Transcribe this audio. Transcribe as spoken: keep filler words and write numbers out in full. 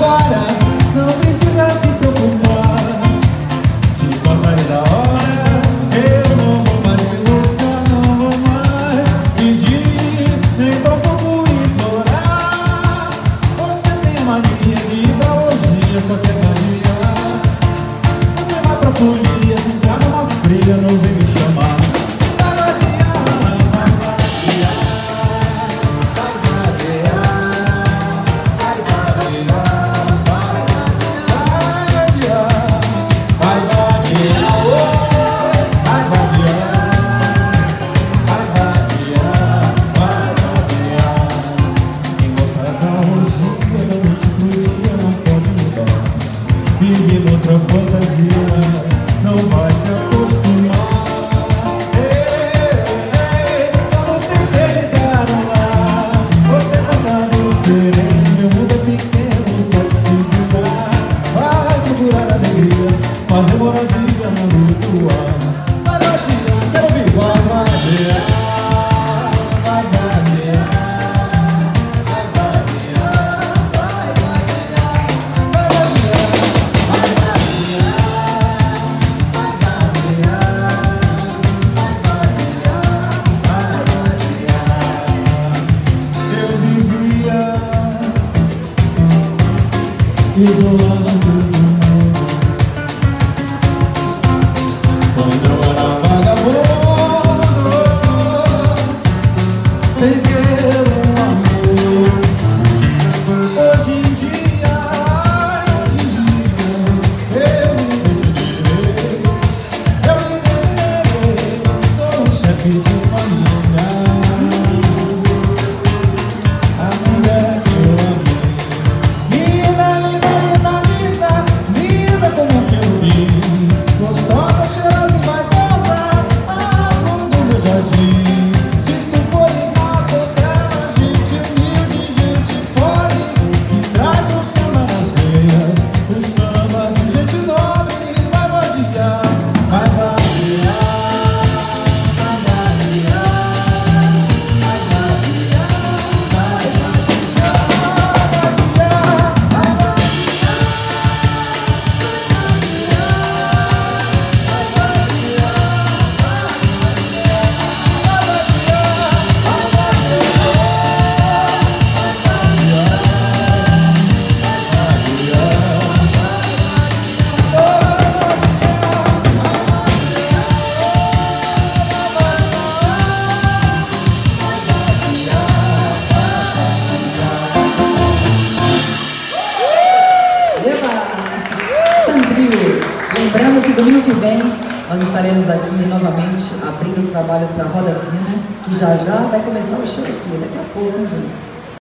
trabalha, não precisa se preocupar. Se passar da hora, eu não vou mais me buscar, não vou mais pedir, nem tampouco implorar. Você tem a mania de dar orgia, só quer variar. Você vai pra folia, se entrar numa briga, não vem me chamar. Vai vadiar, vai vadiar, vai vadiar, vai vadiar, vai vadiar, vai vadiar, vai vadiar, vai vadiar. Quem gosta da orgia, da noite pro dia, não pode mudar. Vive noutra fantasia, não vai se acostumar. Ei, ei, não tentei ligar no ar. Você gosta do sereno, meu mundo é pequeno, pode se mudar. Vai procurar alegria, fazer moradia na luz do ar. Vai vadiar, quero ouvir. Vai vadiar, vai vadiar, vai vadiar, vai vadiar, vai vadiar, vai vadiar, vai vadiar. Eu vivia isolado do mundo quando eu era vagabundo, sem ter um amor. Hoje em dia, hoje em dia, eu me entenderei, eu me entenderei. Sou um chefe de família, a mulher que eu amei. Linda, linda, linda, linda, linda como que eu vi. Gostosa, cheirosa e vaidosa, a flor do meu jardim. Se tu for ligado dela, gente humilde, gente pobre, que traz o samba nas veias, o samba de gente nobre. Vai vadiar, vai vadiar, vai vadiar, vai vadiar, vai vadiar, vai vadiar, vai vadiar. Eba! Sandrio! Lembrando que domingo que vem nós estaremos aqui novamente abrindo os trabalhos para a Roda Fina, que já já vai começar o show aqui, daqui a pouco, hein, gente?